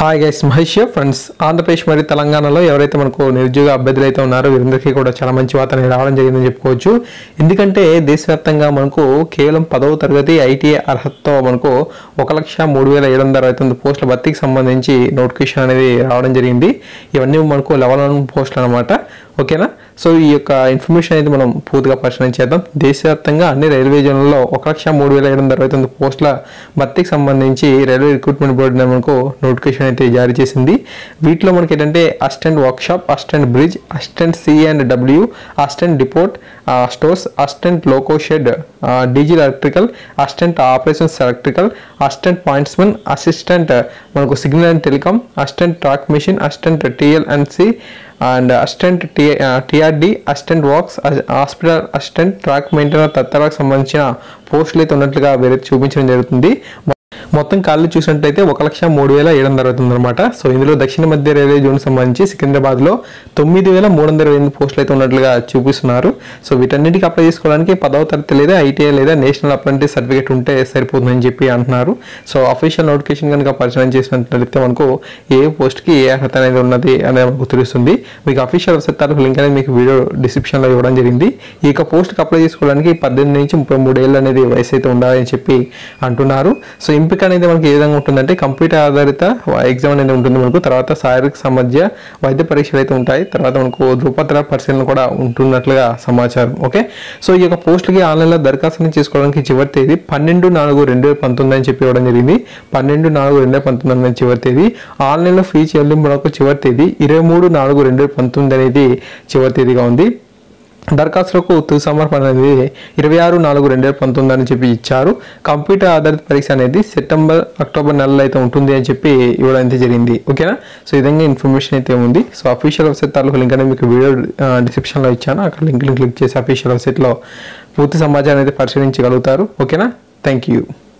Hi guys, Mahesh friends. Andhra Pradesh మరియు తెలంగాణలో ఎవరైతే మనకు నిరుద్యోగ అభ్యర్థులు అయితే ఉన్నారో వీరందరికీ కూడా చాలా మంచి వార్త రావడం జరిగిందని చెప్పుకోవచ్చు. ఎందుకంటే దేశవ్యాప్తంగా మనకు కేవలం 10వ తరగతి ఐటీఐ అర్హతతో మనకు 1,03,769 పోస్టుల భర్తీకి సంబంధించి నోటిఫికేషన్ అనేది రావడం జరిగింది. ఇవన్నీ మనకు లెవెల్ 1 పోస్టులు అనమాట. ఓకేనా. సో ఈ యొక్క ఇన్ఫర్మేషన్ అయితే మనం పూర్తిగా పరిశీలన చేద్దాం. దేశవ్యాప్తంగా అన్ని రైల్వే జోన్లలో 1,03,769 పోస్టుల భర్తీకి సంబంధించి రైల్వే రిక్రూట్మెంట్ బోర్డు మనకు నోటిఫికేషన్ అయితే జారీ చేసింది. వీటిలో మనకి ఏంటంటే assistant workshop, assistant bridge, assistant C&W, assistant depot stores, assistant loco shed, diesel electrical, assistant operations electrical, assistant pointsmen, assistant మనకు signal and telecom, assistant track machine, assistant TLNC and assistant TRD, assistant works, hospital assistant, track maintenance తదితరాలకు సంబంధించిన పోస్టులు అయితే ఉన్నట్లుగా వేరే చూపించడం జరుగుతుంది. మొత్తం ఖాళీ చూసినట్లయితే 1,03,769 అనమాట. సో ఇందులో దక్షిణ మధ్య రైల్వే జోన్ సంబంధించి సికింద్రాబాద్లో 9,328 పోస్టులు అయితే ఉన్నట్లుగా చూపిస్తున్నారు. సో వీటన్నిటికీ అప్లై చేసుకోవడానికి 10వ తరగతి లేదా ఐటీఐ లేదా నేషనల్ అప్రెంటిస్ సర్టిఫికేట్ ఉంటే సరిపోతుందని చెప్పి అంటున్నారు. సో అఫీషియల్ నోటిఫికేషన్ కనుక పరిశీలన చేసినట్లయితే మనకు ఏ పోస్ట్కి ఏ అర్హత అనేది ఉన్నది అనేది మనకు తెలుస్తుంది. మీకు అఫీషియల్ వెబ్సైట్ తాలూకు లింక్ అనేది మీకు వీడియో డిస్క్రిప్షన్లో ఇవ్వడం జరిగింది. ఈ యొక్క పోస్ట్కి అప్లై చేసుకోవడానికి 18 నుంచి 33 ఏళ్ళు అనేది వయసు అయితే ఉండాలని చెప్పి అంటున్నారు. సో ఎంపిక అనేది మనకి ఏ విధంగా ఉంటుందంటే కంప్యూటర్ ఆధారిత ఎగ్జామ్ అనేది ఉంటుంది. మనకు తర్వాత శారీరక సామర్థ్య వైద్య పరీక్షలు అయితే ఉంటాయి. తర్వాత మనకు ధృవపత్ర పరిశీలన కూడా ఉంటున్నట్లుగా సమాచారం. ఓకే. సో ఈ యొక్క పోస్టులకి ఆన్లైన్లో దరఖాస్తు చేసుకోవడానికి చివరి తేదీ 12/4/2019 అని చెప్పి ఇవ్వడం జరిగింది. 12/4/2019 అని చివరి తేదీ. ఆన్లైన్లో ఫీ చెల్లింపులకు చివరి తేదీ 23/4/2019 అనేది చివరి తేదీగా ఉంది. దరఖాస్తులకు తుది సమర్పణ అనేది 26/4/2019 అని చెప్పి ఇచ్చారు. కంప్యూటర్ ఆధారిత పరీక్ష అనేది సెప్టెంబర్, అక్టోబర్ నెలలో అయితే ఉంటుంది అని చెప్పి ఇవ్వడం అయితే జరిగింది. ఓకేనా. సో ఈ విధంగా ఇన్ఫర్మేషన్ అయితే ఉంది. సో అఫీషియల్ వెబ్సైట్ తాలూకు లింక్ అనేది మీకు వీడియో డిస్క్రిప్షన్లో ఇచ్చాను. అక్కడ లింక్ క్లిక్ చేసి అఫీషియల్ వెబ్సైట్లో పూర్తి సమాచారం అయితే పరిశీలించగలుగుతారు. ఓకేనా. Thank you.